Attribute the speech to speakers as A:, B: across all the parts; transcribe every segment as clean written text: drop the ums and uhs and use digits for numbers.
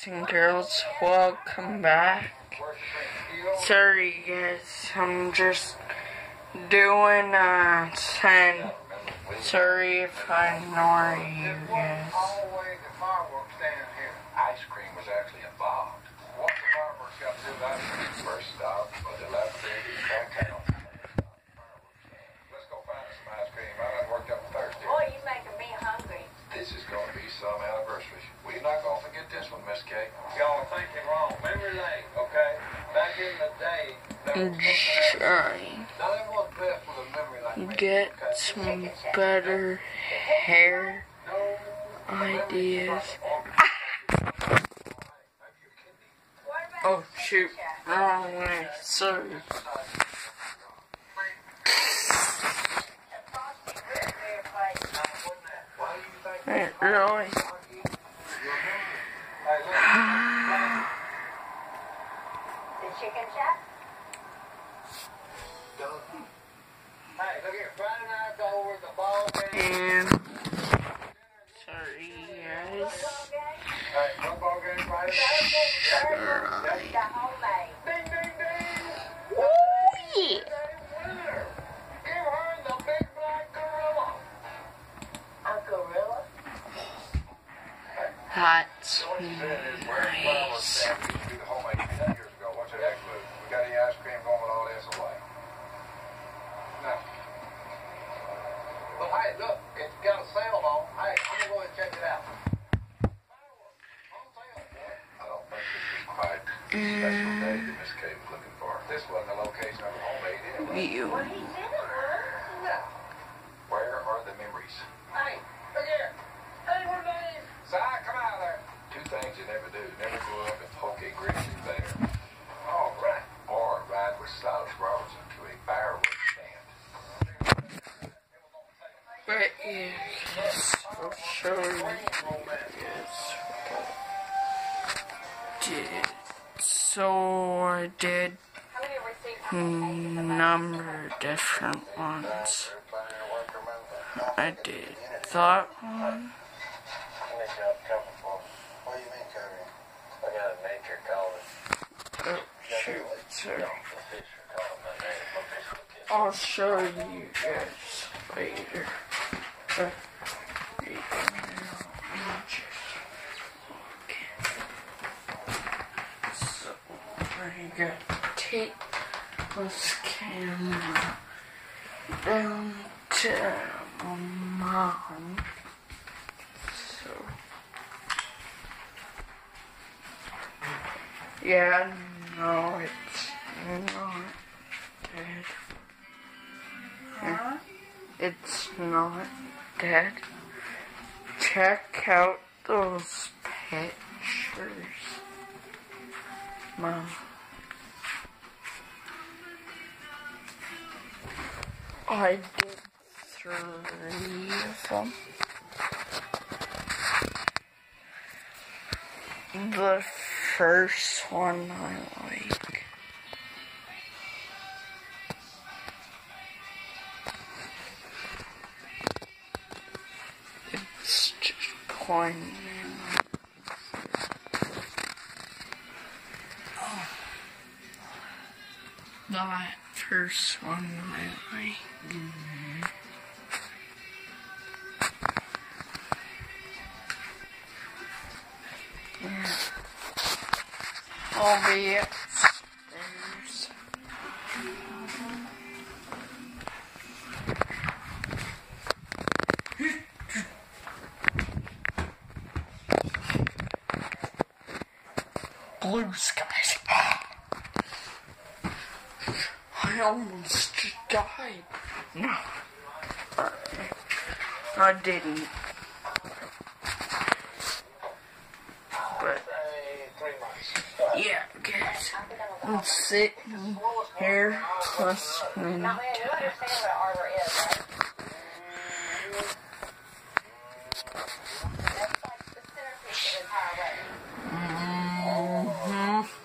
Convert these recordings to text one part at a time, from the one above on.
A: and girls, welcome back. Sorry guys, I'm just doing 10. Sorry if I ignore you guys.
B: Ice cream was actually involved. What the fireworks got to do with ice cream? First stop was dilapidated downtown. Let's go find some ice cream. I done worked up thirsty.
C: Boy, you making me hungry.
B: This is going to be some anniversary. We're not going to forget this one, Miss Kay.
D: Y'all are thinking wrong. Memory lane, okay? Back in the day, there was
A: Trying
B: not everyone's blessed with a memory like me.
A: get some better hair ideas. Oh shoot, wrong way, sorry. Wait, really?
C: The chicken shack?
D: Hey, look here, Friday night's over, the ball game.
A: And sorry guys.
D: Hey, football game Friday night.
C: The homemade.
D: Ding, ding, ding.
A: Oh yeah.
D: Winner. Give her the big black gorilla.
C: A gorilla?
A: That's
B: What you said is where the fireworks
A: nice.
B: stand used to be the homemade 10 years ago. What's your next move? We got any ice cream going with all this away? No.
D: Well, hey, look, it's got a sale on. Hey, I'm gonna go and check it out. On sale, boy.
B: I don't think this is quite the special day that Miss Kay was looking for. This wasn't the location of the homemade anyway.
A: You.
C: Well, he said it was.
D: Yeah.
B: Where are the memories?
D: Hey, look here. Hey, what name?
B: Si, come out there. Two things you never do. Never grow up and poke a grizzly bear. All right. Or ride with Silas Robertson to a fireworks stand.
A: But yes, I'll show you guys did. So I did
C: How many receipts?
A: number different ones. I did that one.
D: What do you mean, Cody? I got a nature calling.
A: Oh shoot, sorry. I'll show you guys later. So I gotta take this camera down to my mom. So yeah, no, it's not dead. It's not dead. Check out those pictures, Mom. I did 3 of them. The first one I like. It's just plain. That first one I like. Yeah. I'll be upstairs. Blue skies. I almost died. No. I didn't. But,
D: 3 months.
A: yeah, guys. I'm sitting here listening
C: Now, man, you understand what an arbor is, right? That's like the centerpiece of the entire wedding.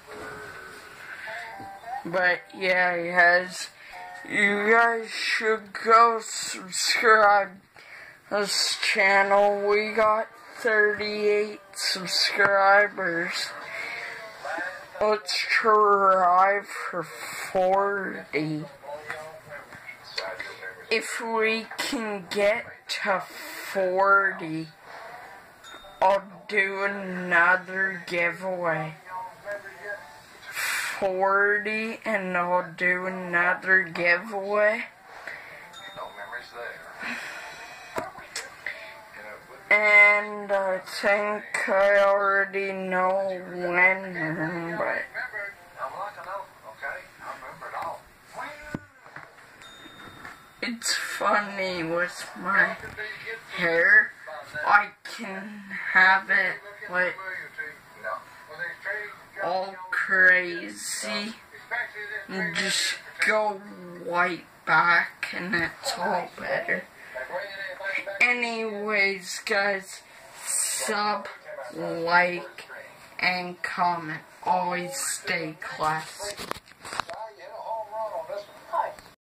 A: But yeah, guys, you guys should go subscribe this channel. We got 38 subscribers. Let's try for 40. If we can get to 40, I'll do another giveaway. 40 and I'll do another giveaway.
B: No memories there.
A: And I think I already know when, but
B: I'm like I know, okay? I remember it all.
A: it's funny with my hair. I can have it like all crazy and just go white back and it's all better. Anyways, guys, sub, like, and comment. Always stay classy.